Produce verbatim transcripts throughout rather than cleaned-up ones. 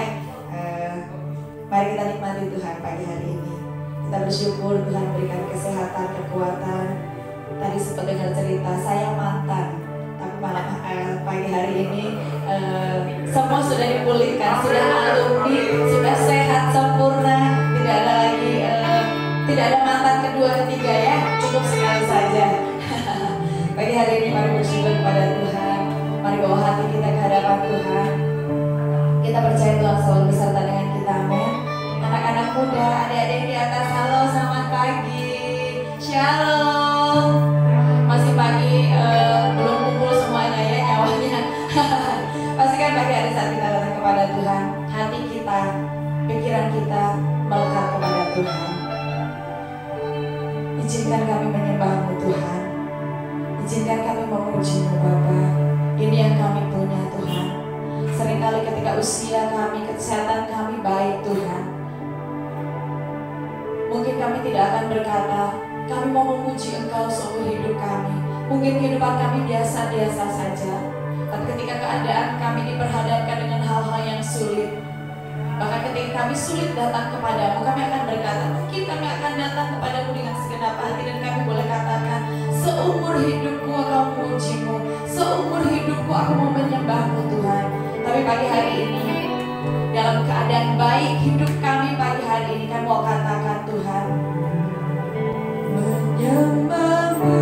ya. Uh, mari kita nikmati Tuhan pagi hari ini. Kita bersyukur Tuhan berikan kesehatan, kekuatan. Tadi sempat dengar cerita saya mantan, tapi malam uh, pagi hari ini uh, semua sudah dipulihkan, sudah alumni, sudah sehat sempurna, tidak ada lagi, uh, tidak ada mantan kedua ketiga ya, cukup sekali saja. Pagi hari ini mari bersyukur kepada Tuhan, mari bawa hati kita ke hadapan Tuhan. Kita percaya Tuhan selalu beserta dengan kita, amin. Anak-anak muda, adik-adik di atas, halo, selamat pagi, shalom. Masih pagi, uh, belum kumpul semuanya ya nyawanya. Pastikan pagi hari saat kita datang kepada Tuhan, hati kita, pikiran kita melekat kepada Tuhan. Izinkan kami menyembah-Mu Tuhan, izinkan kami memuji-Mu Bapa. Ini yang kami punya Tuhan. Seringkali ketika usia kami, kesehatan kami baik Tuhan, mungkin kami tidak akan berkata, kami mau memuji Engkau seumur hidup kami. Mungkin kehidupan kami biasa-biasa saja. Tapi ketika keadaan kami diperhadapkan dengan hal-hal yang sulit, bahkan ketika kami sulit datang kepadamu, kami akan berkata, mungkin kami akan datang kepadamu dengan segenap hati. Dan kami boleh katakan, seumur hidupku aku memuji-Mu, seumur hidupku aku mau menyembah-Mu Tuhan. Tapi pagi hari ini, dalam keadaan baik hidup kami pagi hari ini, kami mau katakan Tuhan, menyembah-Mu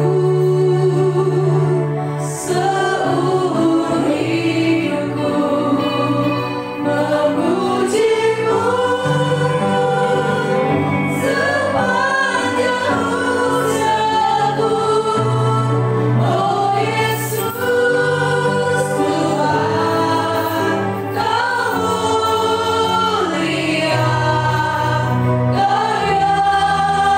seumur hidupku, memuji-Mu sepanjang usiaku. Oh Yesus Tuhan, Kau mulia, Kau yang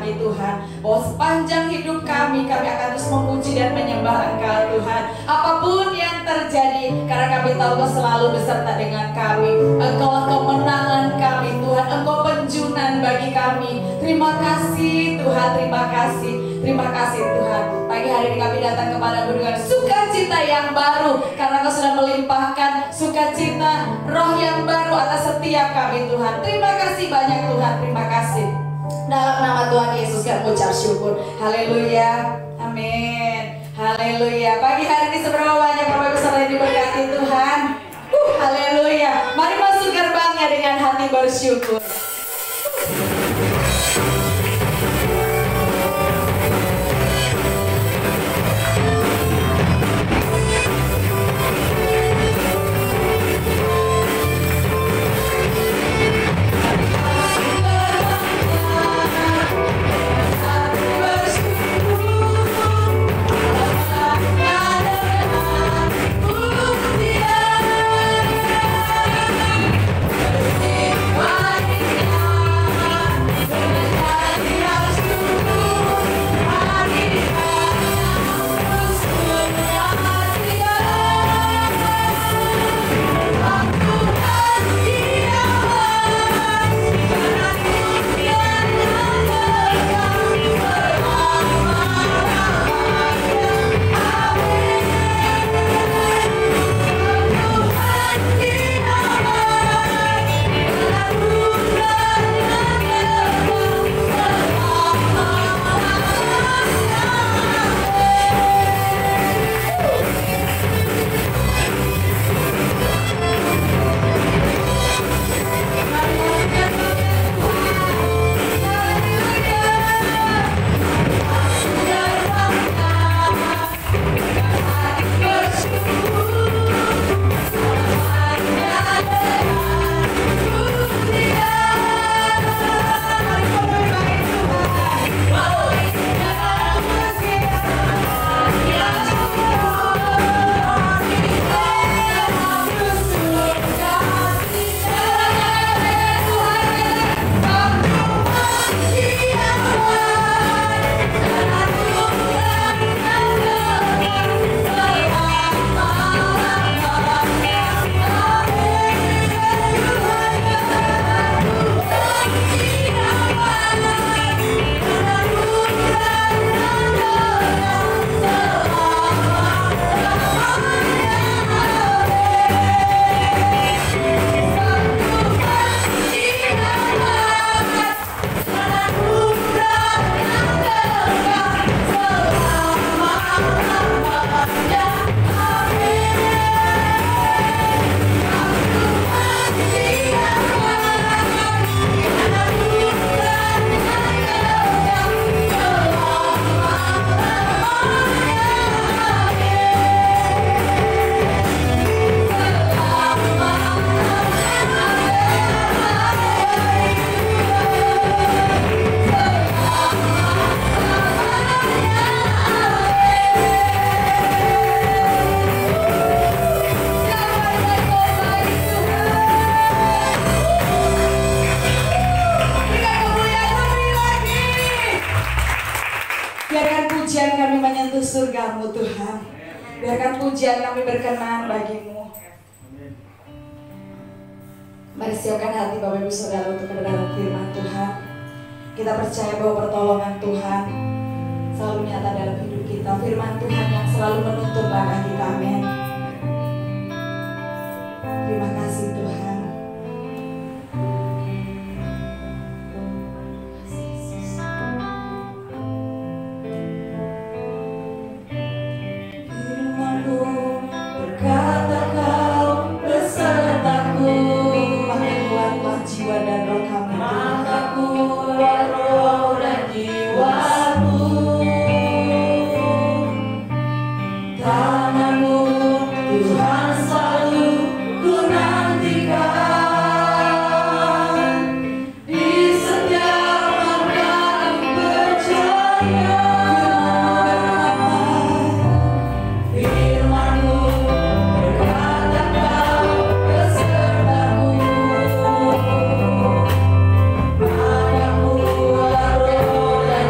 kami Tuhan, bahwa sepanjang hidup kami, kami akan terus memuji dan menyembah Engkau Tuhan. Apapun yang terjadi, karena kami tahu Engkau selalu beserta dengan kami. Engkaulah kemenangan kami Tuhan, Engkau penjunan bagi kami. Terima kasih Tuhan, terima kasih, terima kasih Tuhan. Pagi hari ini kami datang kepadamu dengan sukacita yang baru, karena Engkau sudah melimpahkan sukacita roh yang baru atas setiap kami Tuhan. Terima kasih banyak Tuhan, terima kasih. Dalam nama Tuhan Yesus kami ucap syukur. Haleluya, amin. Haleluya. Pagi hari ini seberapa banyak Bapak Ibu Saudara yang diberkati Tuhan. Uh, haleluya. Mari masuk gerbangnya dengan hati bersyukur. Surgamu Tuhan, biarkan pujian kami berkenan bagimu. Mari siapkan hati Bapak Ibu Saudara untuk kebenaran firman Tuhan. Kita percaya bahwa pertolongan Tuhan selalu nyata dalam hidup kita. Firman Tuhan yang selalu menuntun langkah kita. Amin. Terima kasih Tuhan. Padamu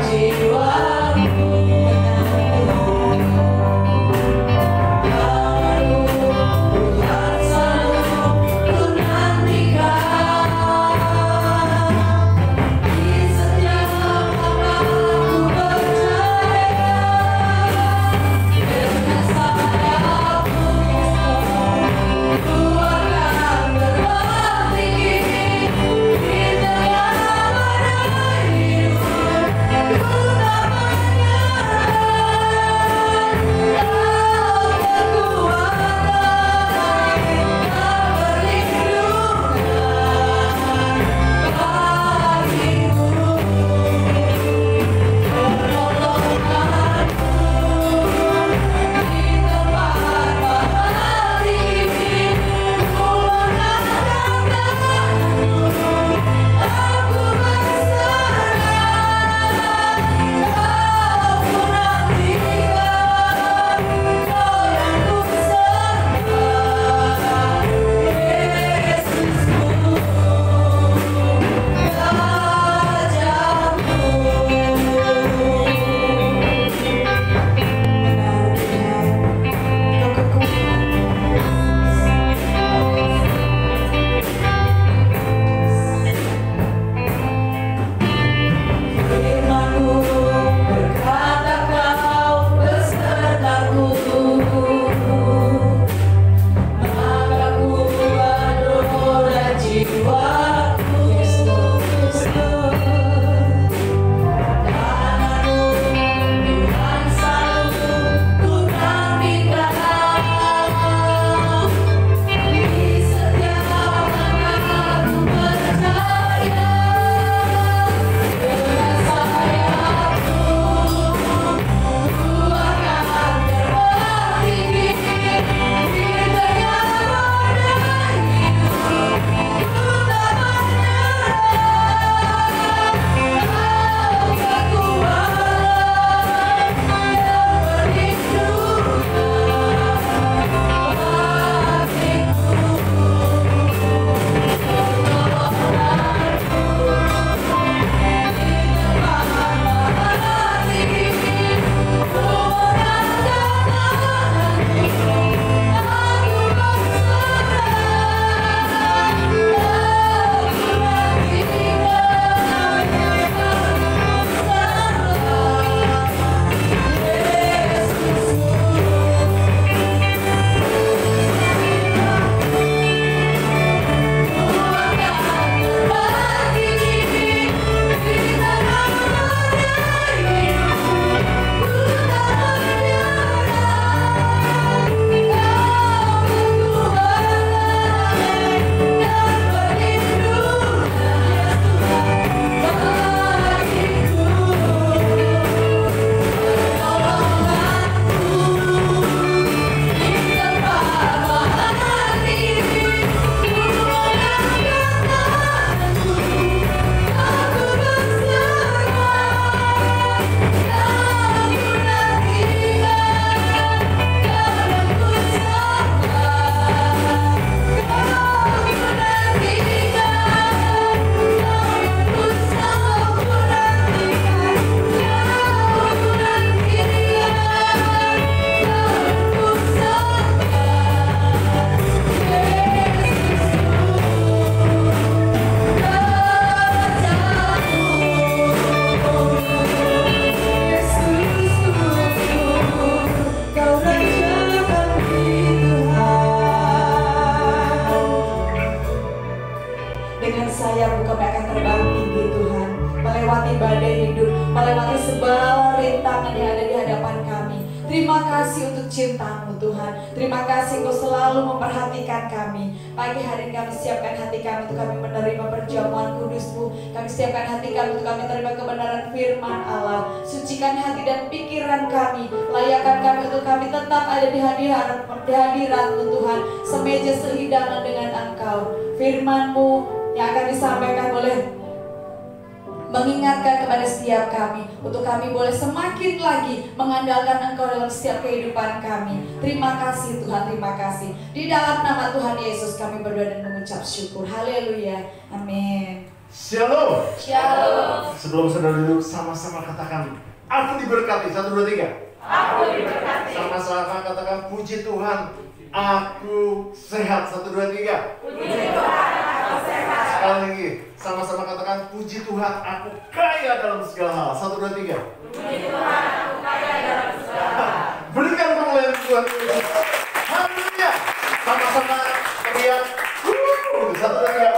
kasih untuk cinta-Mu Tuhan. Terima kasih Engkau selalu memperhatikan kami. Pagi hari ini kami siapkan hati kami untuk kami menerima perjamuan kudus-Mu. Kami siapkan hati kami untuk kami menerima kebenaran firman Allah. Sucikan hati dan pikiran kami. Layakan kami untuk kami tetap ada di hadirat di hadirat-Mu Tuhan. Semeja sehidangan dengan Engkau. Firman-Mu yang akan disampaikan oleh mengingatkan kepada setiap kami untuk kami boleh semakin lagi mengandalkan Engkau dalam setiap kehidupan kami. Terima kasih Tuhan, terima kasih. Di dalam nama Tuhan Yesus kami berdoa dan mengucap syukur. Haleluya. Amin. Shalom. Shalom. Sebelum saudara duduk, sama-sama katakan, aku diberkati. Satu, dua, tiga. Aku diberkati. Sama-sama katakan, puji Tuhan, aku sehat. Satu, dua, tiga. Puji Tuhan, aku sehat. Sekali lagi, sama-sama katakan, puji Tuhan, aku kaya dalam segala hal. Satu, dua, tiga. Puji Tuhan, aku kaya dalam segala hal. Berikan kemuliaan Tuhan. Haleluya. Sama-sama teriak. Wuh. Satu, dua, tiga.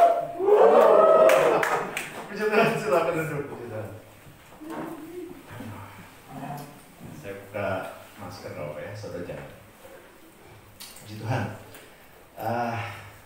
Puji Tuhan, silakan duduk. Puji Tuhan. Saya buka masker dulu ya, saudara jangan. Puji Tuhan. Uh,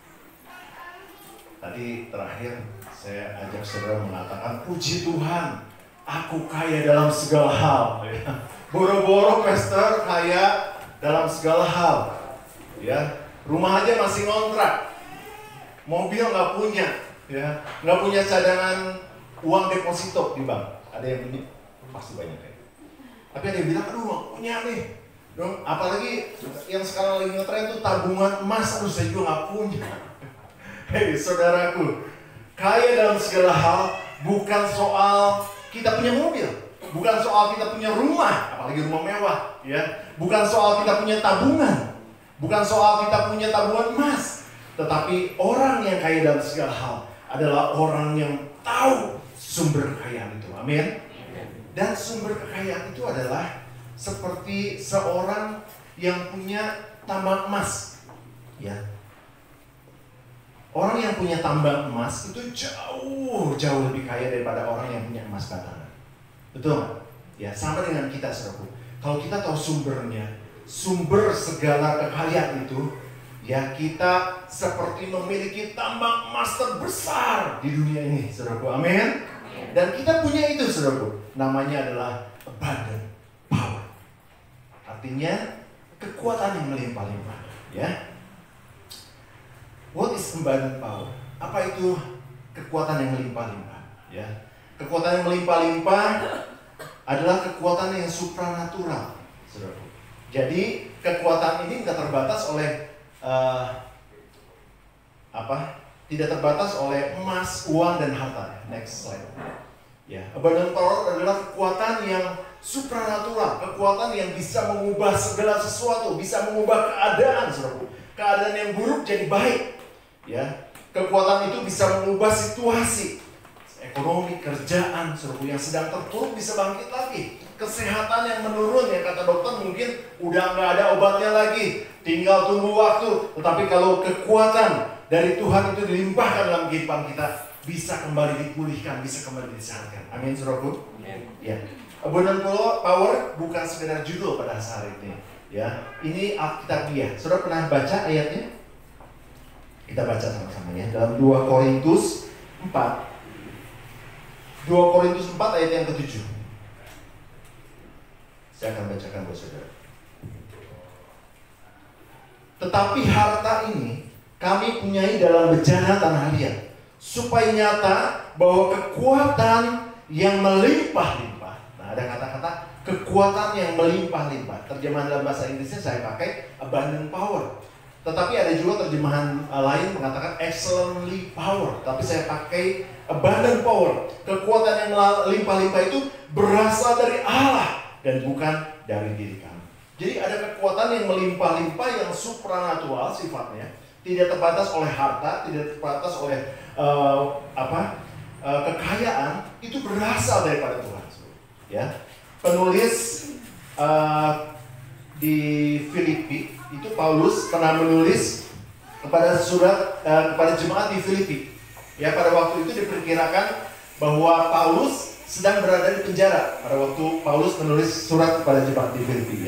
tadi terakhir saya ajak saudara mengatakan, puji Tuhan, aku kaya dalam segala hal. Boro-boro pastor kaya dalam segala hal. Ya, rumah aja masih ngontrak, mobil nggak punya, ya, nggak punya cadangan uang deposito di bank. Ada yang punya? Pasti banyak ya. Tapi ada yang bilang, aduh nggak punya nih. Dong, apalagi yang sekarang lagi ngetren itu tabungan emas, aduh saya juga nggak punya. Hei saudaraku, kaya dalam segala hal bukan soal kita punya mobil, bukan soal kita punya rumah, apalagi rumah mewah, ya. Bukan soal kita punya tabungan, bukan soal kita punya tabungan emas, tetapi orang yang kaya dalam segala hal adalah orang yang tahu sumber kekayaan itu. Amin. Dan sumber kekayaan itu adalah seperti seorang yang punya tambang emas, ya. Orang yang punya tambang emas itu jauh jauh lebih kaya daripada orang yang punya emas batangan. Betul nggak? Ya, sama dengan kita, saudaraku. Kalau kita tahu sumbernya, sumber segala kekayaan itu, ya kita seperti memiliki tambang emas terbesar di dunia ini, saudaraku. Amin. Dan kita punya itu, saudaraku. Namanya adalah abundant power. Artinya kekuatan yang melimpah-limpah, ya. What is abundant power? Apa itu kekuatan yang melimpah-limpah? Ya, kekuatan yang melimpah-limpah adalah kekuatan yang supranatural, saudaraku. Jadi kekuatan ini tidak terbatas oleh uh, apa? Tidak terbatas oleh emas, uang, dan harta. Next slide. Ya, abundant power adalah kekuatan yang supranatural, kekuatan yang bisa mengubah segala sesuatu, bisa mengubah keadaan, saudaraku. Keadaan yang buruk jadi baik. Ya, kekuatan itu bisa mengubah situasi ekonomi, kerjaan, saudaraku, yang sedang terpuruk bisa bangkit lagi. Kesehatan yang menurun, yang kata dokter mungkin udah nggak ada obatnya lagi, tinggal tunggu waktu. Tetapi kalau kekuatan dari Tuhan itu dilimpahkan dalam kehidupan kita, bisa kembali dipulihkan, bisa kembali disehatkan. Amin, saudaraku. Ya, abundant power bukan sekedar judul pada hari ini. Ya, ini Alkitabiah. Saudara pernah baca ayatnya? Kita baca sama-sama ya, dalam dua Korintus empat. dua Korintus empat ayat yang ketujuh. Saya akan bacakan buat saudara. Tetapi harta ini kami punyai dalam bejana tanah liat, supaya nyata bahwa kekuatan yang melimpah-limpah. Nah, ada kata-kata kekuatan yang melimpah-limpah. Terjemahan dalam bahasa Inggrisnya saya pakai abundant power. Tetapi ada juga terjemahan lain mengatakan excellently power. Tapi saya pakai abundant power. Kekuatan yang melimpah-limpah itu berasal dari Allah dan bukan dari diri kami. Jadi ada kekuatan yang melimpah-limpah yang supranatural sifatnya, tidak terbatas oleh harta, tidak terbatas oleh uh, apa uh, kekayaan, itu berasal daripada Tuhan. Ya, penulis uh, di Filipi itu Paulus pernah menulis kepada surat uh, kepada jemaat di Filipi. Ya, pada waktu itu diperkirakan bahwa Paulus sedang berada di penjara pada waktu Paulus menulis surat kepada jemaat di Filipi. Ya,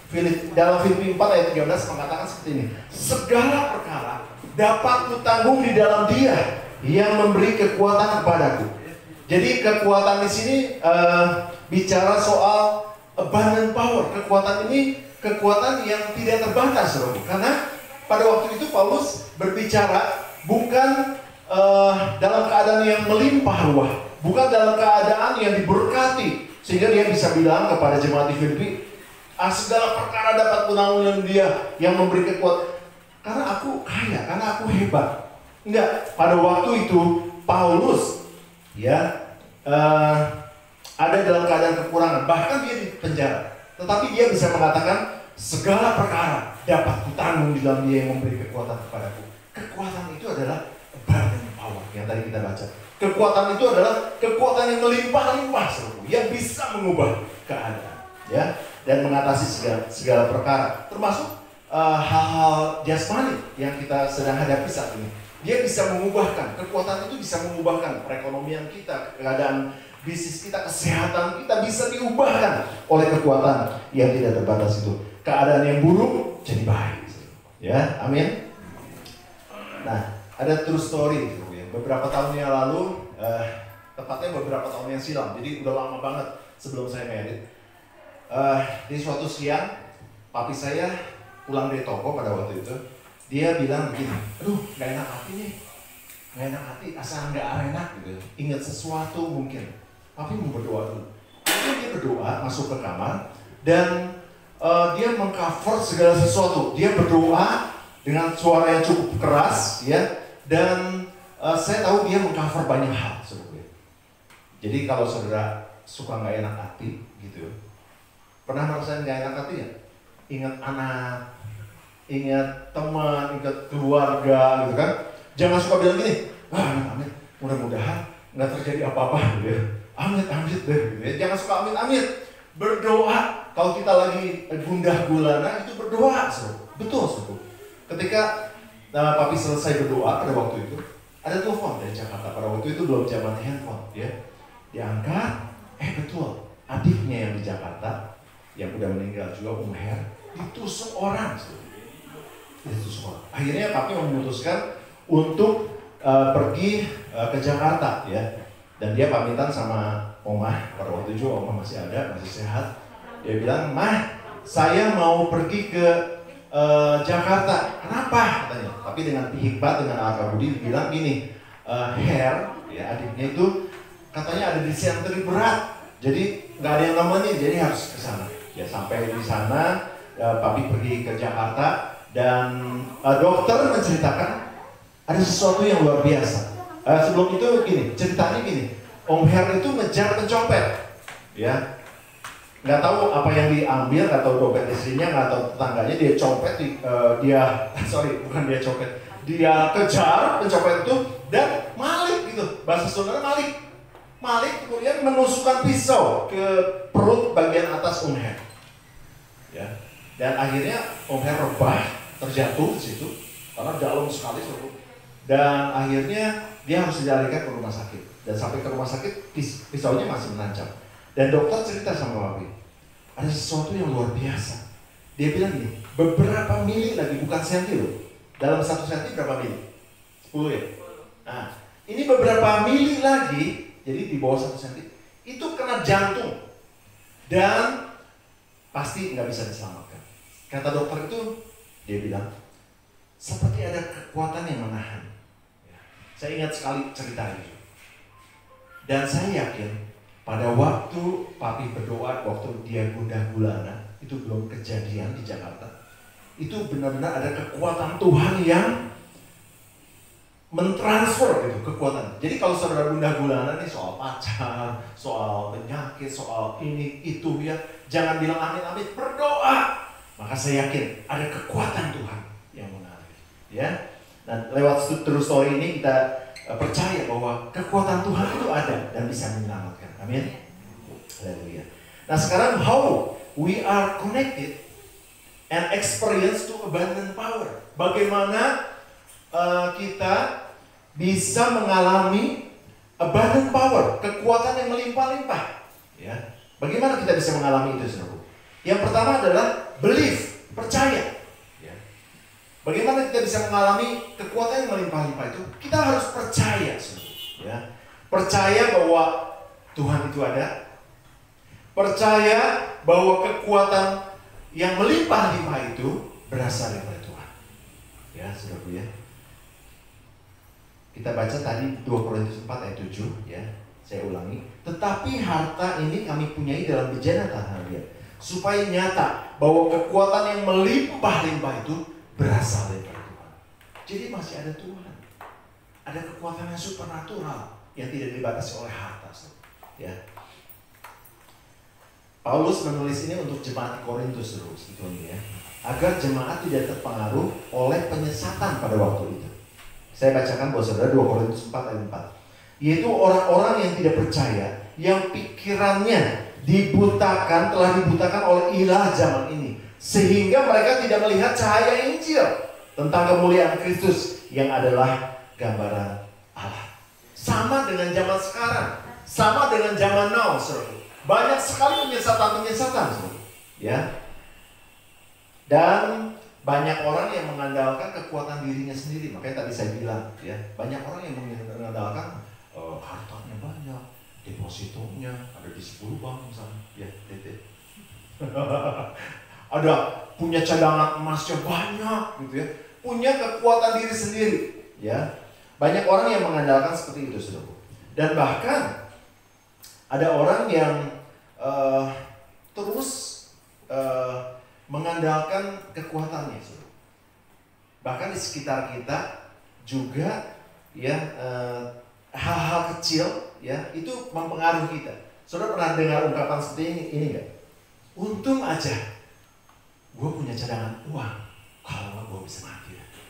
Filip, dalam Filipi empat ayat tiga belas mengatakan seperti ini. Segala perkara dapat kutanggung di dalam Dia yang memberi kekuatan kepadaku. Jadi kekuatan di sini uh, bicara soal abundant power. Kekuatan ini kekuatan yang tidak terbatas, saudara. Karena pada waktu itu Paulus berbicara bukan uh, dalam keadaan yang melimpah ruah, bukan dalam keadaan yang diberkati, sehingga dia bisa bilang kepada jemaat di Filipi, ah, segala perkara dapat kutanggung dalam Dia yang memberi kekuatan. Karena aku kaya, karena aku hebat. Enggak, pada waktu itu Paulus ya uh, ada dalam keadaan kekurangan, bahkan dia di penjara. Tetapi dia bisa mengatakan segala perkara dapat kutanggung di dalam Dia yang memberi kekuatan kepadaku. Kekuatan itu adalah abundant power yang tadi kita baca. Kekuatan itu adalah kekuatan yang melimpah-limpah, yang bisa mengubah keadaan, ya, dan mengatasi segala, segala perkara, termasuk uh, hal-hal jasmani yang kita sedang hadapi saat ini. Dia bisa mengubahkan, kekuatan itu bisa mengubahkan perekonomian kita, keadaan bisnis kita, kesehatan kita bisa diubahkan oleh kekuatan yang tidak terbatas itu. Keadaan yang buruk jadi baik, ya, amin. Nah, ada true story, ya. Beberapa tahun yang lalu, uh, tepatnya beberapa tahun yang silam, jadi udah lama banget sebelum saya married. Uh, di suatu siang, papi saya pulang dari toko pada waktu itu. Dia bilang begini, aduh gak enak hati nih, gak enak hati, asal gak enak gitu. Ingat sesuatu mungkin, papi mau berdoa dulu. Jadi dia berdoa, masuk ke kamar, dan uh, dia mengcover segala sesuatu. Dia berdoa dengan suara yang cukup keras, ya. Dan uh, saya tahu dia mengcover banyak hal sebetulnya. Jadi kalau saudara suka gak enak hati, gitu, pernah merasakan gak enak hati ya? Ingat anak, ingat teman, ingat keluarga, gitu kan. Jangan suka bilang gini, wah amit-amit, mudah-mudahan nggak terjadi apa-apa, gitu ya. Amit-amit deh, gitu ya. Jangan suka amit-amit. Berdoa, kalau kita lagi gundah gulana, itu berdoa, so. Betul, so. Ketika nah, papi selesai berdoa pada waktu itu, ada telepon dari Jakarta. Pada waktu itu belum zaman handphone, ya. Diangkat, eh betul, adiknya yang di Jakarta, yang udah meninggal juga, Om Her, ditusuk orang, so. Akhirnya papi memutuskan untuk uh, pergi uh, ke Jakarta, ya. Dan dia pamitan sama Omah, pada waktu itu Omah masih ada, masih sehat. Dia bilang, Mah, saya mau pergi ke uh, Jakarta. Kenapa? Katanya. Tapi dengan hikmat, dengan akal budi, bilang gini, uh, Her, ya adiknya itu katanya ada di sentri berat, jadi nggak ada yang nemenin, jadi harus ke sana. Ya sampai di sana, uh, papi pergi ke Jakarta. Dan uh, dokter menceritakan ada sesuatu yang luar biasa. Uh, sebelum itu gini, ceritanya gini, Om Her itu ngejar pencopet, ya, nggak tahu apa yang diambil, nggak tahu dompet istrinya, nggak tahu tetangganya, dia copet, di, uh, dia, sorry, bukan dia copet, dia kejar pencopet itu dan malik gitu, bahasa saudara malik, malik kemudian menusukkan pisau ke perut bagian atas Om Her, ya, dan akhirnya Om Her rebah, terjatuh di situ karena dalam sekali, dan akhirnya dia harus dilarikan ke rumah sakit, dan sampai ke rumah sakit pis pisaunya masih menancap, dan dokter cerita sama papi ada sesuatu yang luar biasa. Dia bilang gini, beberapa mili lagi, bukan senti loh, dalam satu senti berapa mili? sepuluh ya. Nah ini beberapa mili lagi, jadi di bawah satu senti itu kena jantung dan pasti nggak bisa diselamatkan. Kata dokter itu, dia bilang, seperti ada kekuatan yang menahan. Ya. Saya ingat sekali cerita itu. Dan saya yakin, pada waktu papi berdoa, waktu dia gundah gulana, itu belum kejadian di Jakarta. Itu benar-benar ada kekuatan Tuhan yang mentransfer gitu, kekuatan. Jadi kalau saudara gundah gulana nih soal pacar, soal penyakit, soal ini, itu ya, jangan bilang amin-amin, berdoa. Maka saya yakin ada kekuatan Tuhan yang menarik, ya. Nah, lewat true story ini kita uh, percaya bahwa kekuatan Tuhan itu ada dan bisa menyelamatkan. Amin. Haleluya. Nah, sekarang how we are connected and experience to abundant power. Bagaimana uh, kita bisa mengalami abundant power, kekuatan yang melimpah-limpah, ya. Bagaimana kita bisa mengalami itu, saudara? Yang pertama adalah belief, percaya. Ya. Bagaimana kita bisa mengalami kekuatan yang melimpah-limpah itu? Kita harus percaya, ya. Percaya bahwa Tuhan itu ada. Percaya bahwa kekuatan yang melimpah-limpah itu berasal dari Tuhan. Ya, saudaraku ya. Kita baca tadi dua Korintus empat ayat tujuh, ya. Saya ulangi. Tetapi harta ini kami punyai dalam bejana tanah liat, supaya nyata bahwa kekuatan yang melimpah-limpah itu berasal dari Tuhan. Jadi masih ada Tuhan. Ada kekuatan yang supernatural yang tidak dibatasi oleh harta. Ya. Paulus menulis ini untuk jemaat di Korintus terus, gitu ya. Agar jemaat tidak terpengaruh oleh penyesatan pada waktu itu. Saya bacakan buat saudara dua Korintus empat ayat empat. Yaitu orang-orang yang tidak percaya, yang pikirannya dibutakan, telah dibutakan oleh ilah zaman ini, sehingga mereka tidak melihat cahaya Injil tentang kemuliaan Kristus yang adalah gambaran Allah. Sama dengan zaman sekarang, sama dengan zaman now, saudara. Banyak sekali penyesatan-penyesatan, ya. Dan banyak orang yang mengandalkan kekuatan dirinya sendiri. Makanya tadi saya bilang, ya, banyak orang yang mengandalkan uh, hartanya banyak, depositonya ada di sepuluh bank misalnya, ya, D T. Ada punya cadangan emasnya banyak, gitu ya, punya kekuatan diri sendiri, ya. Banyak orang yang mengandalkan seperti itu, saudara. Dan bahkan ada orang yang uh, terus uh, mengandalkan kekuatannya, saudara. Bahkan di sekitar kita juga, ya, uh, hal-hal kecil, ya, itu mempengaruhi kita. Saudara pernah dengar ungkapan seperti ini, ini enggak? Untung aja gue punya cadangan uang, kalau nggak gue bisa mati.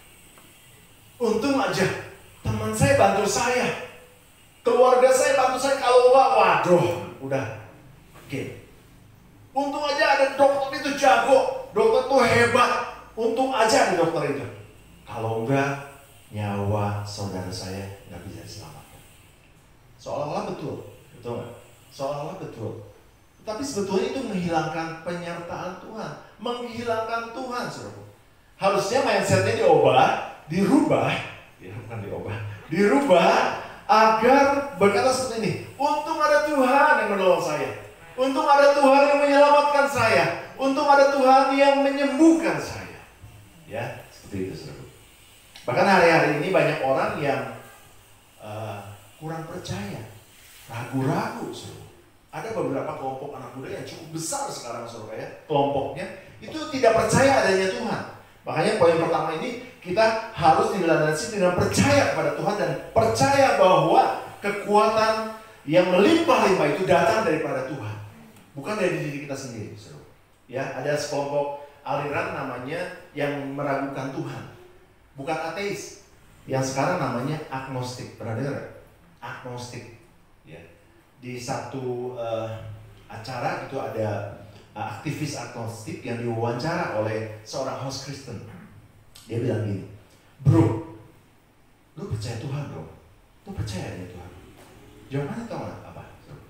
Untung aja teman saya bantu saya, keluarga saya bantu saya, kalau nggak, waduh, udah. Oke. Untung aja ada dokter itu jago, dokter itu hebat. Untung aja ada dokter itu. Kalau enggak, nyawa saudara saya nggak bisa diselamatkan. Seolah-olah betul, betul nggak? Seolah-olah betul. Tapi sebetulnya itu menghilangkan penyertaan Tuhan, menghilangkan Tuhan, saudara. Harusnya mindsetnya diubah, dirubah, ya bukan diubah, dirubah agar berkata seperti ini. Untung ada Tuhan yang menolong saya. Untung ada Tuhan yang menyelamatkan saya. Untung ada Tuhan yang menyembuhkan saya. Ya, seperti itu, saudara. Bahkan hari-hari ini banyak orang yang uh, kurang percaya, ragu-ragu, saudara. Ada beberapa kelompok anak muda yang cukup besar sekarang, saudara, ya, kelompoknya itu tidak percaya adanya Tuhan. Makanya poin pertama ini kita harus dilandasi dengan percaya kepada Tuhan dan percaya bahwa kekuatan yang melimpah-limpah itu datang daripada Tuhan, bukan dari diri kita sendiri, saudara. Ya, ada sekelompok aliran namanya yang meragukan Tuhan, bukan ateis, yang sekarang namanya agnostik. Pernah dengar? Agnostik. Ya. Di satu uh, acara itu ada uh, aktivis agnostik yang diwawancara oleh seorang host Kristen. Dia bilang gini, bro, lu percaya Tuhan dong? Lu percaya ya Tuhan? Jawabannya tau gak apa?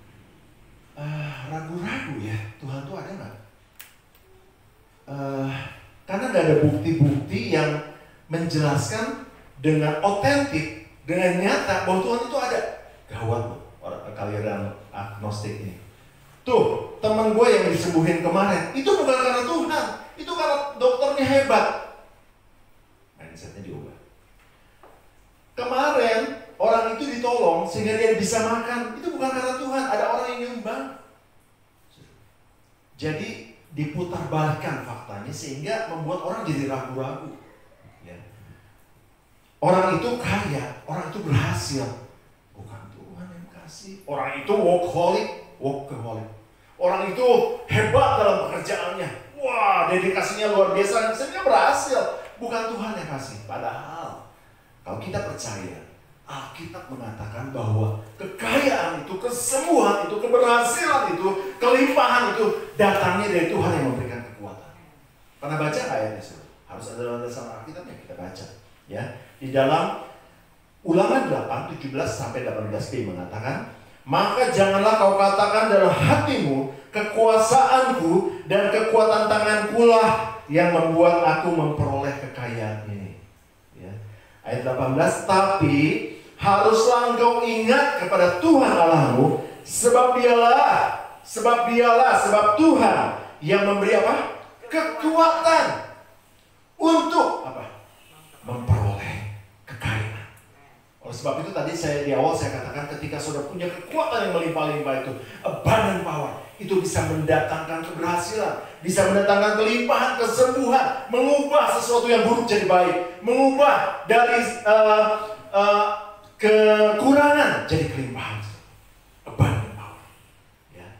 Uh, ragu-ragu ya, Tuhan tuh ada gak? Uh, karena gak ada bukti-bukti yang menjelaskan dengan otentik, dengan nyata bahwa Tuhan itu ada. Gawat loh. Kalian agnostik ini. Tuh, teman gue yang disembuhin kemarin, itu bukan karena Tuhan, itu karena dokternya hebat. Mindsetnya diubah. Kemarin orang itu ditolong sehingga dia bisa makan, itu bukan karena Tuhan, ada orang yang nyumbang. Jadi diputarbalikkan faktanya sehingga membuat orang jadi ragu-ragu. Ya. Orang itu kaya, orang itu berhasil. Orang itu workaholic, workaholic. Orang itu hebat dalam pekerjaannya. Wah, dedikasinya luar biasa, sehingga berhasil. Bukan Tuhan yang kasih. Padahal, kalau kita percaya, Alkitab mengatakan bahwa kekayaan itu, kesembuhan itu, keberhasilan itu, kelimpahan itu datangnya dari Tuhan yang memberikan kekuatan. Pernah baca ayatnya? Harus ada dalam dasar Alkitabnya, kita baca. Ya, di dalam Ulangan delapan, tujuh belas sampai delapan belas b mengatakan, maka janganlah kau katakan dalam hatimu, kekuasaanku dan kekuatan tanganku lah yang membuat aku memperoleh kekayaan ini. Ya. Ayat delapan belas, tapi haruslah engkau ingat kepada Tuhan Allahmu, sebab dialah, sebab dialah, sebab Tuhan yang memberi apa? Kekuatan untuk apa? Memperoleh kekayaan. Oleh sebab itu tadi saya di awal saya katakan, ketika saudara punya kekuatan yang melimpah-limpah itu, abundant power, itu bisa mendatangkan keberhasilan, bisa mendatangkan kelimpahan, kesembuhan, mengubah sesuatu yang buruk jadi baik, mengubah dari uh, uh, kekurangan jadi kelimpahan. Abundant power. Ya.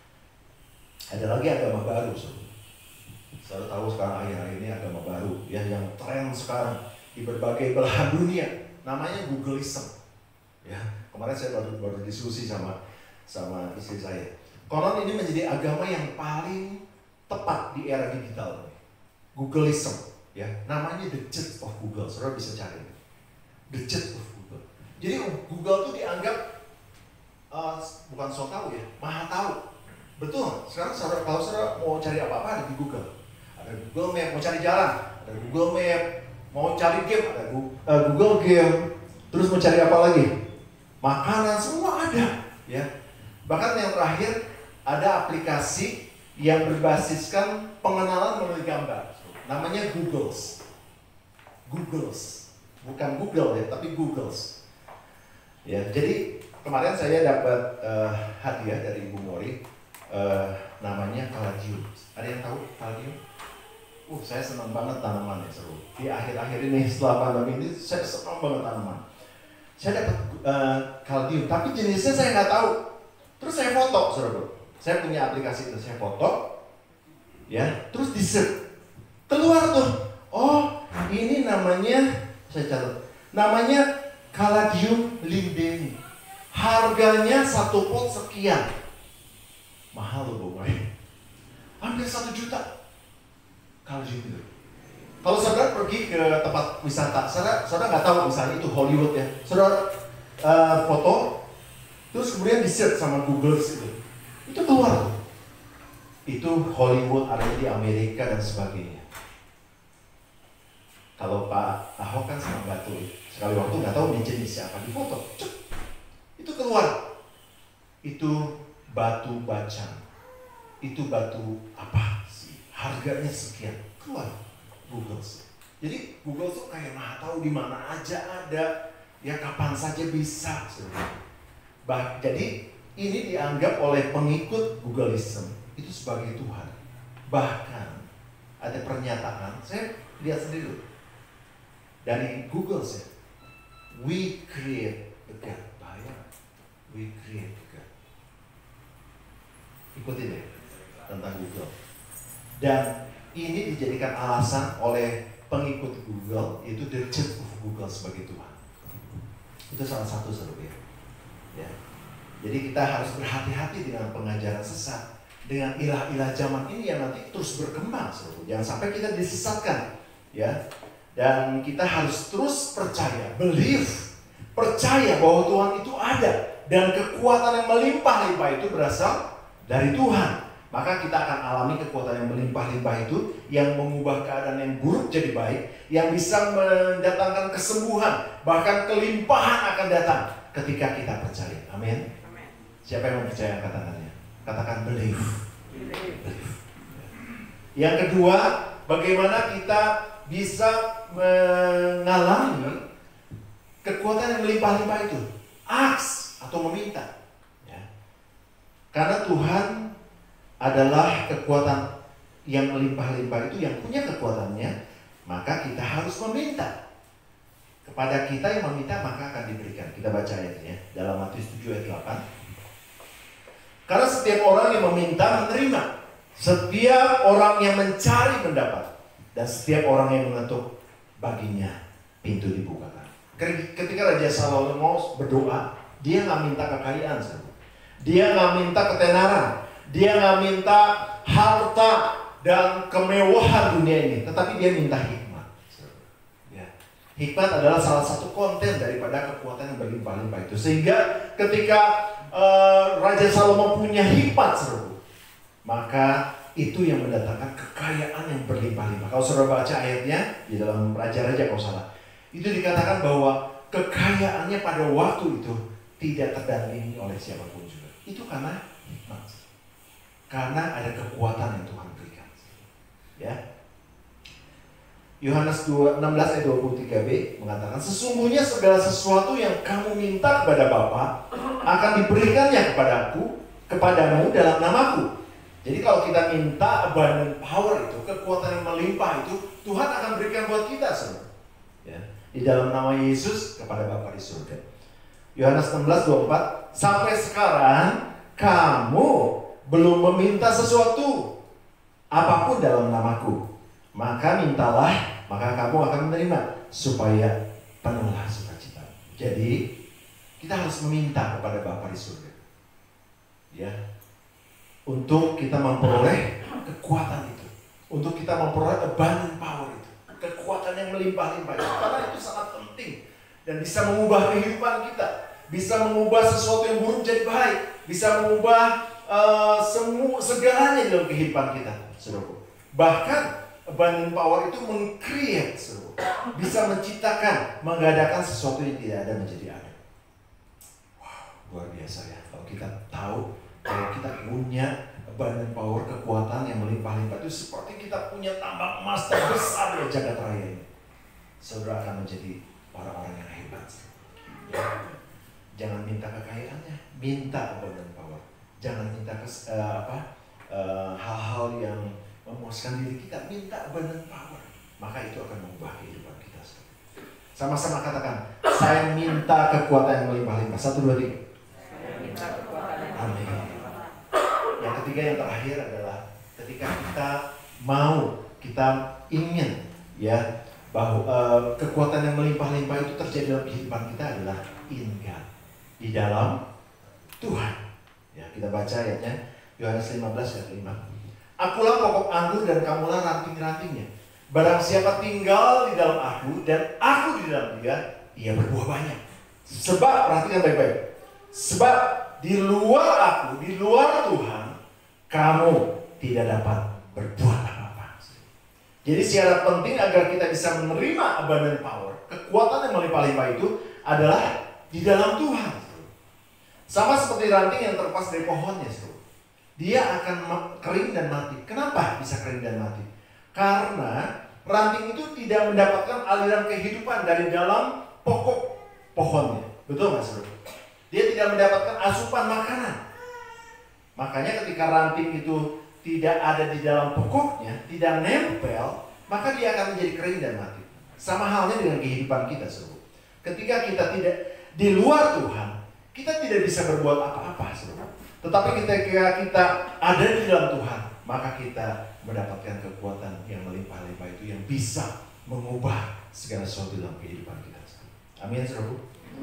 Ada lagi agama baru, saudara. Saudara tahu sekarang akhir-akhir ini agama baru, ya, yang tren sekarang di berbagai belahan dunia, namanya Googleism. Ya, kemarin saya baru baru diskusi sama sama istri saya. Konon ini menjadi agama yang paling tepat di era digital. Googleism, ya, namanya the church of Google. Saudara bisa cari. The church of Google. Jadi Google tuh dianggap uh, bukan so tahu, ya, maha tahu. Betul. Sekarang saudara, kalau saudara mau cari apa-apa ada di Google. Ada Google Map, mau cari jalan, ada Google Map, mau cari game, ada Google, uh, Google Game. Terus mau cari apa lagi? Makanan, semua ada, ya. Bahkan yang terakhir ada aplikasi yang berbasiskan pengenalan melalui gambar. Namanya Googles. Googles. Bukan Google, ya, tapi Googles. Ya, jadi kemarin saya dapat uh, hadiah dari Ibu Mori, uh, namanya Caladium. Ada yang tahu Caladium? Uh, saya senang banget tanaman, ya, seru. Di akhir-akhir ini setelah pandemi ini saya senang banget tanaman. Saya dapat uh, Caladium, tapi jenisnya saya nggak tahu. Terus saya foto, saudara. Saya punya aplikasi itu, saya foto, ya. Terus di search, keluar tuh. Oh, ini namanya, saya catat, namanya Caladium lindeni. Harganya satu pot sekian. Mahal loh, Bu. Hampir satu juta. Caladium itu. Kalau saudara pergi ke tempat wisata, saudara, saudara nggak tahu misalnya itu Hollywood, ya. Saudara uh, foto, terus kemudian di-search sama Google itu. Itu keluar. Itu Hollywood, ada di Amerika dan sebagainya. Kalau Pak Ahok kan sama batu, sekali waktu nggak tahu ini jenis siapa, di foto, cek, itu keluar. Itu batu bacang. Itu batu apa sih? Harganya sekian, keluar Google. Jadi Google tuh kayak maha tahu di mana aja ada, ya kapan saja bisa. Bah, jadi ini dianggap oleh pengikut Googleism itu sebagai Tuhan. Bahkan ada pernyataan, saya lihat sendiri dari Google, saya, we create the God. Bahaya, we create the God. Ikutin deh tentang Google. Dan ini dijadikan alasan oleh pengikut Google, yaitu the church of Google sebagai Tuhan. Itu salah satu serupa, ya. Jadi kita harus berhati-hati dengan pengajaran sesat, dengan ilah-ilah zaman ini yang nanti terus berkembang, serupa. Jangan sampai kita disesatkan, ya. Dan kita harus terus percaya, believe, percaya bahwa Tuhan itu ada dan kekuatan yang melimpah-limpah itu berasal dari Tuhan. Maka kita akan alami kekuatan yang melimpah-limpah itu yang mengubah keadaan yang buruk jadi baik, yang bisa mendatangkan kesembuhan, bahkan kelimpahan akan datang ketika kita percaya. Amin. Siapa yang percaya katakannya? Katakan believe. Believe. Yang kedua, bagaimana kita bisa mengalami kekuatan yang melimpah-limpah itu? Ask atau meminta, ya. Karena Tuhan adalah kekuatan yang melimpah-limpah itu, yang punya kekuatannya, maka kita harus meminta. Kepada kita yang meminta maka akan diberikan. Kita baca ayatnya dalam Matius tujuh ayat delapan. Karena setiap orang yang meminta menerima, setiap orang yang mencari mendapat, dan setiap orang yang mengetuk baginya pintu dibukakan. Ketika Raja Salomo berdoa, dia nggak minta kekayaan, dia nggak minta ketenaran, dia nggak minta harta dan kemewahan dunia ini, tetapi dia minta hikmat. Ya. Hikmat adalah salah satu konten daripada kekuatan yang berlimpah-limpah itu. Sehingga ketika uh, Raja Salomo punya hikmat, seru, maka itu yang mendatangkan kekayaan yang berlimpah-limpah. Kalau saudara baca ayatnya di dalam Raja-Raja kalau salah, itu dikatakan bahwa kekayaannya pada waktu itu tidak terdandingi oleh siapapun juga. Itu karena hikmat, karena ada kekuatan yang Tuhan berikan. Ya, Yohanes enam belas ayat dua puluh tiga b mengatakan, sesungguhnya segala sesuatu yang kamu minta kepada Bapa akan diberikannya kepadaku, kepadamu dalam namaku. Jadi kalau kita minta abundant power itu, kekuatan yang melimpah itu, Tuhan akan berikan buat kita semua. Ya, di dalam nama Yesus kepada Bapa di surga. Yohanes enam belas dua puluh empat, sampai sekarang kamu belum meminta sesuatu apapun dalam namaku. Maka mintalah, maka kamu akan menerima, supaya penuhlah sukacita. Jadi kita harus meminta kepada Bapa di surga, ya, untuk kita memperoleh kekuatan itu, untuk kita memperoleh abundant power itu, kekuatan yang melimpah-limpah itu. Karena itu sangat penting dan bisa mengubah kehidupan kita, bisa mengubah sesuatu yang buruk jadi baik, bisa mengubah uh, semua segalanya dalam kehidupan kita, saudaraku. Bahkan abundant power itu meng-create, bisa menciptakan, mengadakan sesuatu yang tidak ada menjadi ada. Wow, luar biasa ya. Kalau kita tahu, kalau kita punya abundant power, kekuatan yang melimpah-limpah, itu seperti kita punya tambang emas terbesar di jagat raya ini. Saudara akan menjadi orang-orang yang hebat. Ya. Jangan minta kekayaannya, minta abundant power. Jangan minta kes, uh, apa uh, hal-hal yang memuaskan diri kita, minta abundant power. Maka itu akan mengubah kehidupan kita. Sama-sama katakan, saya minta kekuatan yang melimpah-limpah. Satu, dua, tiga. Amin. Yang ketiga, yang terakhir adalah ketika kita mau, kita ingin, ya, bahwa uh, kekuatan yang melimpah-limpah itu terjadi dalam kehidupan kita adalah in God, di dalam Tuhan. Ya, kita baca ayatnya Yohanes lima belas ayat lima. Akulah pokok anggur dan kamulah ranting-rantingnya. Barang siapa tinggal di dalam aku dan aku di dalam dia, ia berbuah banyak. Sebab, perhatikan baik-baik, sebab di luar aku, di luar Tuhan, kamu tidak dapat berbuat apa-apa. Jadi syarat penting agar kita bisa menerima abundant power, kekuatan yang melimpah-limpah itu adalah di dalam Tuhan. Sama seperti ranting yang terlepas dari pohonnya, dia akan kering dan mati. Kenapa bisa kering dan mati? Karena ranting itu tidak mendapatkan aliran kehidupan dari dalam pokok pohonnya. Betul nggak, saudara? Dia tidak mendapatkan asupan makanan. Makanya ketika ranting itu tidak ada di dalam pokoknya, tidak nempel, maka dia akan menjadi kering dan mati. Sama halnya dengan kehidupan kita, saudara. Ketika kita tidak di luar Tuhan, kita tidak bisa berbuat apa-apa, saudara. Tetapi ketika kita ada di dalam Tuhan, maka kita mendapatkan kekuatan yang melimpah-limpah itu yang bisa mengubah segala sesuatu dalam kehidupan kita. Amin, saudara.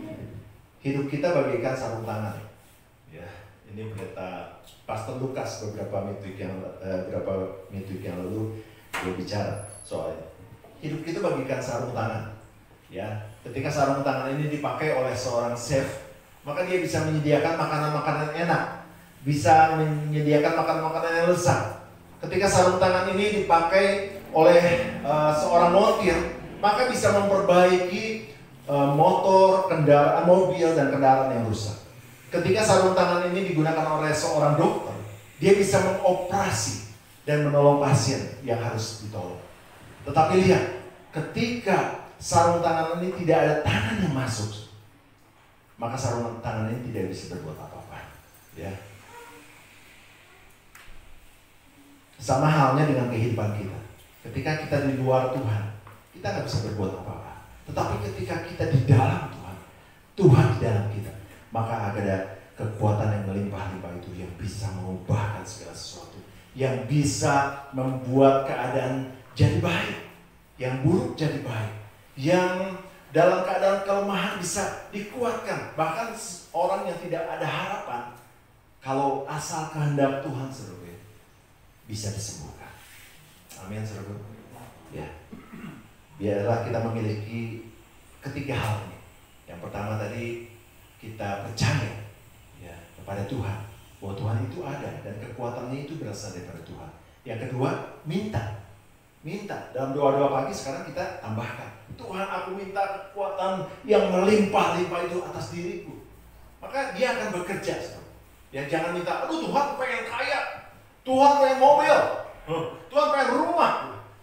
Hidup kita bagaikan sarung tangan. Ya, ini pendeta Pastor Lukas beberapa minggu yang eh, beberapa minggu yang lalu dia bicara soalnya. Hidup kita bagaikan sarung tangan. Ya, ketika sarung tangan ini dipakai oleh seorang chef, maka dia bisa menyediakan makanan-makanan enak, bisa menyediakan makanan-makanan yang lezat. Ketika sarung tangan ini dipakai oleh uh, seorang montir, maka bisa memperbaiki uh, motor, kendaraan, mobil dan kendaraan yang rusak. Ketika sarung tangan ini digunakan oleh seorang dokter, dia bisa mengoperasi dan menolong pasien yang harus ditolong. Tetapi lihat, ketika sarung tangan ini tidak ada tangan yang masuk, maka sarung tangan ini tidak bisa berbuat apa-apa. Ya. Sama halnya dengan kehidupan kita. Ketika kita di luar Tuhan, kita nggak bisa berbuat apa-apa. Tetapi ketika kita di dalam Tuhan, Tuhan di dalam kita, maka ada kekuatan yang melimpah-limpah itu yang bisa mengubahkan segala sesuatu, yang bisa membuat keadaan jadi baik, yang buruk jadi baik, yang dalam keadaan kelemahan bisa dikuatkan. Bahkan orang yang tidak ada harapan, kalau asal kehendak Tuhan, saudara, bisa disembuhkan. Amin, saudara. Ya, biarlah kita memiliki ketiga hal ini. Yang pertama tadi, kita percaya ya kepada Tuhan. bahwa Tuhan itu ada dan kekuatannya itu berasal daripada Tuhan. Yang kedua, minta. Minta. Dalam doa-doa pagi sekarang kita tambahkan, Tuhan, aku minta kekuatan yang melimpah-limpah itu atas diriku. Maka dia akan bekerja. Ya, jangan minta, aduh Tuhan pengen kaya, Tuhan pengen mobil, Tuhan pengen rumah.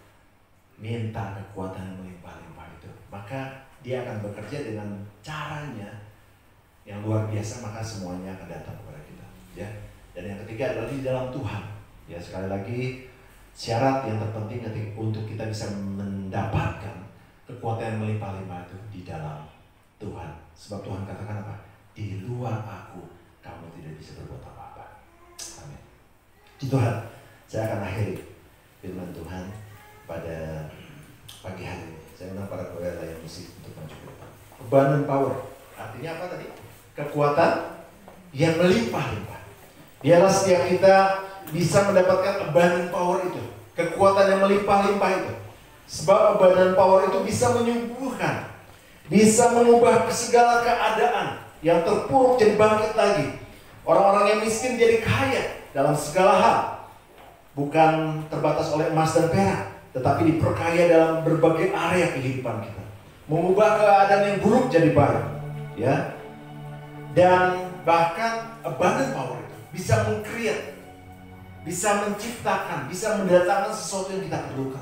Minta kekuatan yang melimpah-limpah itu. Maka dia akan bekerja dengan caranya yang luar biasa, maka semuanya akan datang kepada kita. Ya. Dan yang ketiga adalah di dalam Tuhan. Ya, sekali lagi syarat yang terpenting ketika untuk kita bisa mendapatkan kekuatan yang melimpah-limpah itu di dalam Tuhan. Sebab Tuhan katakan apa? Di luar aku kamu tidak bisa berbuat apa-apa. Amin. Di Tuhan, saya akan akhiri firman Tuhan pada pagi hari ini. Saya undang para korea yang musik untuk maju ke depan. Abundant power. Artinya apa tadi? Kekuatan yang melimpah-limpah. Biarlah setiap kita bisa mendapatkan abundant power itu, kekuatan yang melimpah-limpah itu. Sebab abundant power itu bisa menyembuhkan, bisa mengubah segala keadaan yang terpuruk jadi bangkit lagi. Orang-orang yang miskin jadi kaya dalam segala hal, bukan terbatas oleh emas dan perak, tetapi diperkaya dalam berbagai area kehidupan kita, mengubah keadaan yang buruk jadi baik, ya. Dan bahkan abundant power itu bisa meng-create, bisa menciptakan, bisa mendatangkan sesuatu yang kita perlukan.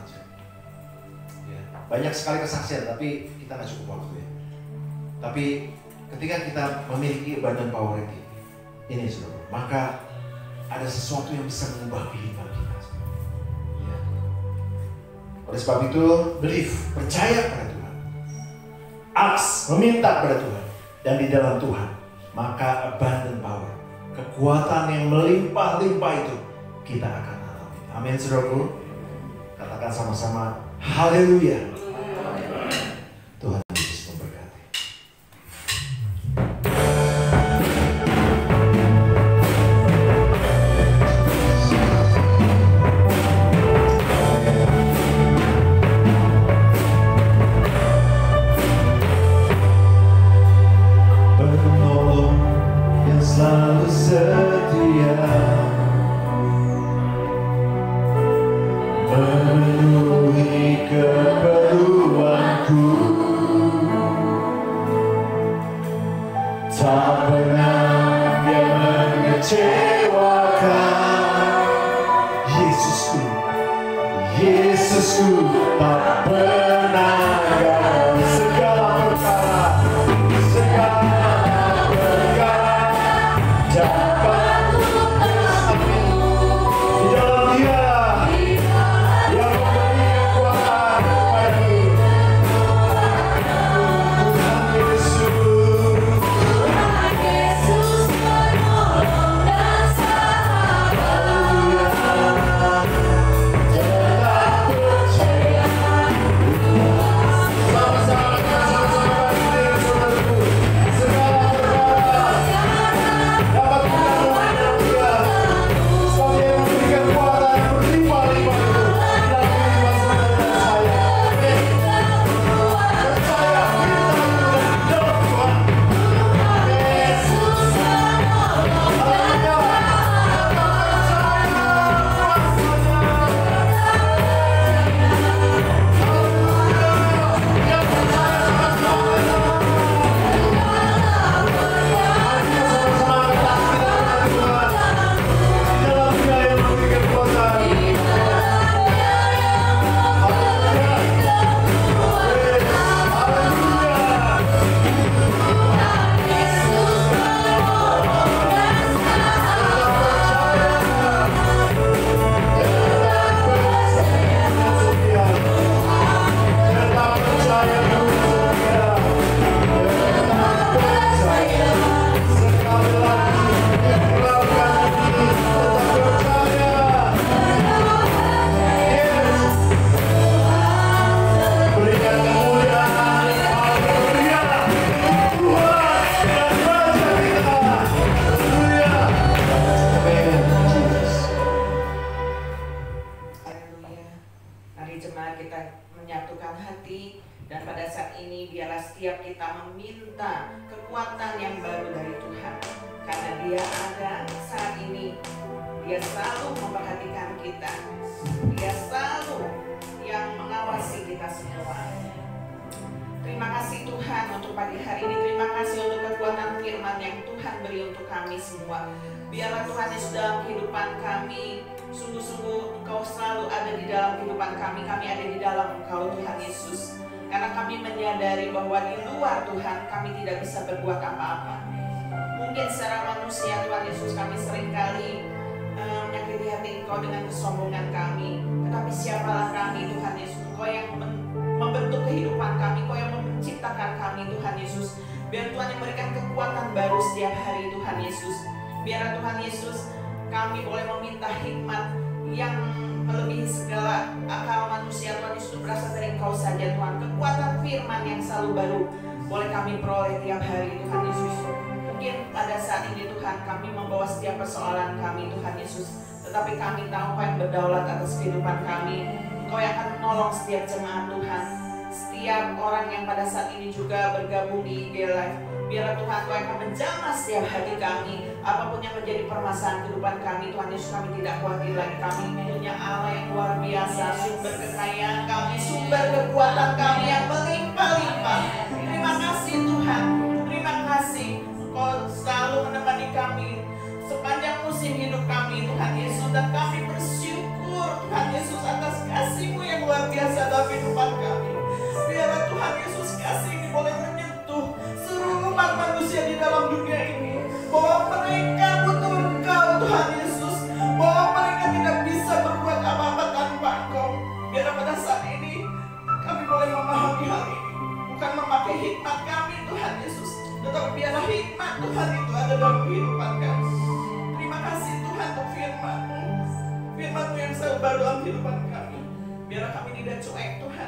Ya, banyak sekali kesaksian, tapi kita nggak cukup waktu ya. Tapi ketika kita memiliki abundant power ini, ini saudara, maka ada sesuatu yang bisa mengubah kehidupan kita. Ya. Oleh sebab itu, believe, percaya pada Tuhan, ask, meminta pada Tuhan, dan di dalam Tuhan, maka abundant power, kekuatan yang melimpah-limpah itu kita akan alami. Amin, saudaraku. Katakan sama-sama, haleluya. Tuhan Yesus memberkati. Penolong yang selalu setia, memenuhi keperluan menyatukan hati. Dan pada saat ini biarlah setiap kita meminta kekuatan yang baru dari Tuhan. Karena Dia ada saat ini. Dia selalu memperhatikan kita. Dia selalu yang mengawasi kita semua. Terima kasih Tuhan untuk pagi hari ini. Terima kasih untuk kekuatan firman yang Tuhan beri untuk kami semua. Biarlah Tuhan Yesus dalam kehidupan kami, sungguh-sungguh Engkau selalu ada di dalam kehidupan kami. Kami ada di dalam Engkau Tuhan Yesus. Karena kami menyadari bahwa di luar Tuhan kami tidak bisa berbuat apa-apa. Mungkin secara manusia Tuhan Yesus kami seringkali uh, menyakiti hati Engkau dengan kesombongan kami. Tetapi siapalah kami Tuhan Yesus? Engkau yang membentuk kehidupan kami, Engkau yang menciptakan kami Tuhan Yesus. Biar Tuhan yang memberikan kekuatan baru setiap hari Tuhan Yesus. Biar Tuhan Yesus kami boleh meminta hikmat yang melebihi segala akal manusia. Tuhan Yesus berasal dari Engkau saja Tuhan. Kekuatan firman yang selalu baru boleh kami peroleh tiap hari Tuhan Yesus. Mungkin pada saat ini Tuhan kami membawa setiap persoalan kami Tuhan Yesus. Tetapi kami tahu Engkau yang berdaulat atas kehidupan kami. Engkau yang akan menolong setiap jemaat Tuhan. Setiap orang yang pada saat ini juga bergabung di I G Live. Biarlah Tuhan Engkau yang akan menjamah setiap hati kami. Apapun yang menjadi permasalahan kehidupan kami, Tuhan Yesus, kami tidak khawatir lagi. Kami punya Allah yang luar biasa, sumber kekayaan kami, sumber kekuatan kami yang melimpah-limpah. Terima kasih Tuhan. Terima kasih Engkau selalu menemani kami sepanjang musim hidup kami Tuhan Yesus. Dan kami bersyukur Tuhan Yesus atas kasih-Mu yang luar biasa dalam kehidupan kami. Biarlah Tuhan Yesus kasih ini boleh menyentuh seluruh umat manusia di dalam dunia ini. Bahwa mereka butuh Engkau Tuhan Yesus. Bahwa mereka tidak bisa berbuat apa-apa tanpa Engkau. Biar pada saat ini kami boleh memahami hal ini. Bukan memakai hikmat kami Tuhan Yesus, tetapi biarlah hikmat Tuhan itu ada dalam kehidupan kami. Terima kasih Tuhan untuk firman-Mu. Firman-Mu yang selalu baru dalam kehidupan kami. Biarlah kami tidak cuek Tuhan.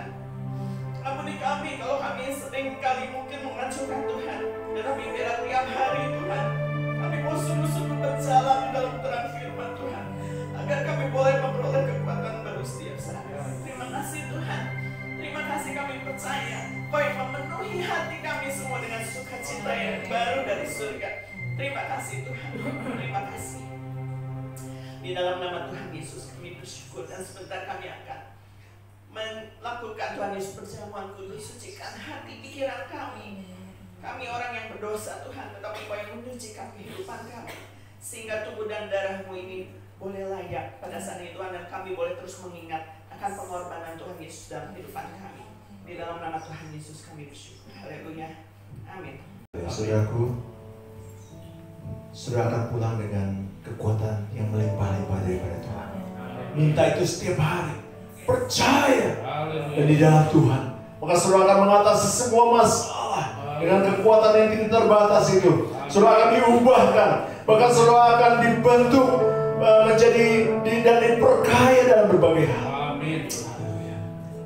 Ampuni kami kalau kami sering kali mungkin mengacaukan Tuhan. Tetapi biarlah tiap hari Tuhan kami mau sungguh-sungguh berjalan di dalam terang firman Tuhan, agar kami boleh memperoleh kekuatan baru setiap saat. Terima kasih Tuhan. Terima kasih kami percaya Kau yang memenuhi hati kami semua dengan sukacita yang baru dari surga. Terima kasih Tuhan. Terima kasih. Di dalam nama Tuhan Yesus kami bersyukur, dan sebentar kami akan melakukan Tuhan Yesus perjamuan kudus. Sucikan hati pikiran kami. Kami orang yang berdosa Tuhan, tetapi Kau yang menyucikan kehidupan kami, sehingga tubuh dan darah-Mu ini boleh layak pada saat itu Tuhan. Dan kami boleh terus mengingat akan pengorbanan Tuhan Yesus dalam kehidupan kami. Di dalam nama Tuhan Yesus kami bersyukur. Haleluya. Amin. Saudaraku, saudara akan pulang dengan kekuatan yang melimpah-limpah daripada Tuhan. Minta itu setiap hari. Percaya. Dan di dalam Tuhan, maka saudara akan mengatasi semua masalah dengan kekuatan yang tidak terbatas itu. Saudara akan diubahkan. Bahkan saudara akan dibentuk uh, menjadi di, dan diperkaya dalam berbagai hal. Amin. Haleluya.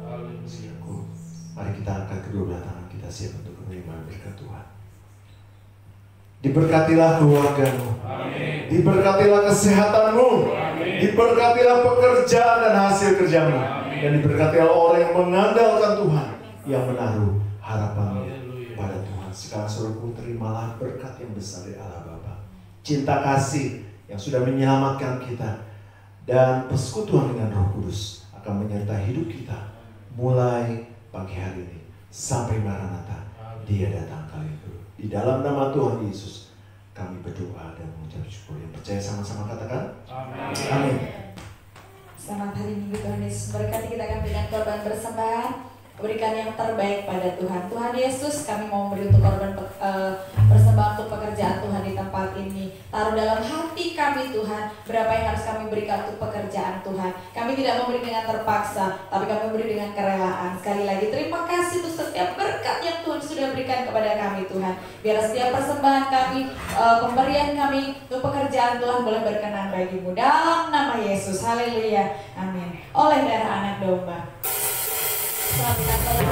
Mari kita angkat kedua belah tangan kita, siap untuk menerima berkat Tuhan. Diberkatilah keluargamu. Amin. Diberkatilah kesehatanmu. Amin. Diberkatilah pekerjaan dan hasil kerjamu. Amin. Dan diberkatilah orang yang mengandalkan Tuhan, yang menaruh harapannya pada Tuhan. Sekarang saudaraku, terimalah berkat yang besar dari Allah Bapa, cinta kasih yang sudah menyelamatkan kita, dan persekutuan dengan Roh Kudus akan menyertai hidup kita mulai pagi hari ini sampai Maranatha Dia datang kali itu. Di dalam nama Tuhan Yesus kami berdoa dan mengucap syukur. Yang percaya sama-sama katakan amin. Amin. Selamat hari Minggu Tuhan Yesus berkati. Kita akan berikan korban persembahan, berikan yang terbaik pada Tuhan. Tuhan Yesus, kami mau memberi untuk korban uh, persembahan untuk pekerjaan Tuhan di tempat ini. Taruh dalam hati kami Tuhan, berapa yang harus kami berikan untuk pekerjaan Tuhan. Kami tidak memberi dengan terpaksa, tapi kami memberi dengan kerelaan. Sekali lagi terima kasih untuk setiap berkat yang Tuhan sudah berikan kepada kami Tuhan. Biar setiap persembahan kami, uh, pemberian kami untuk pekerjaan Tuhan boleh berkenan bagi-Mu. Dalam nama Yesus, haleluya, amin. Oleh darah anak domba. Selamat